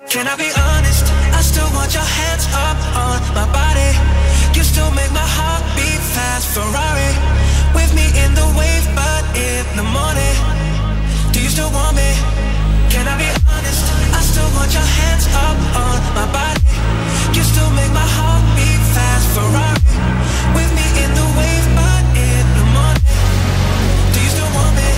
Can I be honest? I still want your hands up on my body. You still make my heart beat fast. Ferrari with me in the wave, but in the morning. Do you still want me? Can I be honest? I still want your hands up on my body. You still make my heart beat fast. Ferrari with me in the wave, but in the morning. Do you still want me?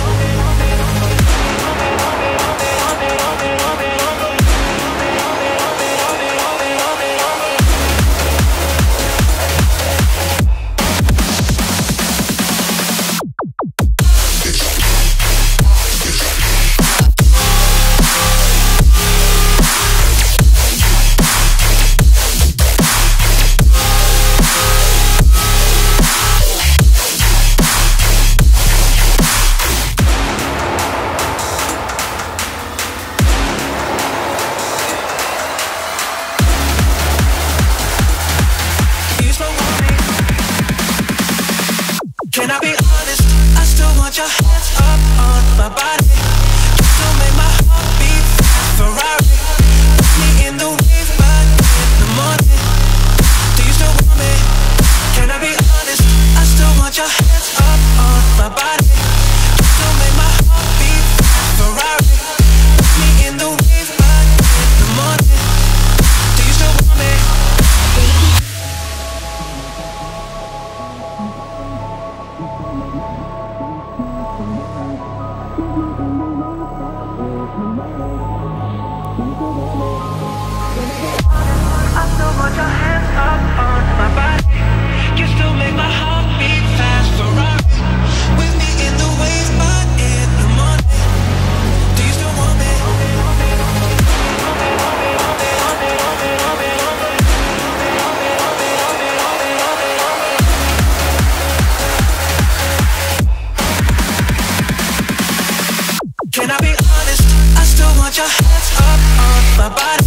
Can I be honest? I still want your hands up on my body. You still make my heart beat fast. Ferrari with me in the wave, but in the morning. Do you still want me? Can I be honest? I still want your hands up on my body. You still make my heart beat fast. Ferrari with me in the wave, but in the morning. Do you still want me? I still want your hands up on my body. You still make my heart beat fast. Ferrari with me in the wave, but in the morning. Do you still want me? Can I be honest? I still want your hands up on my body.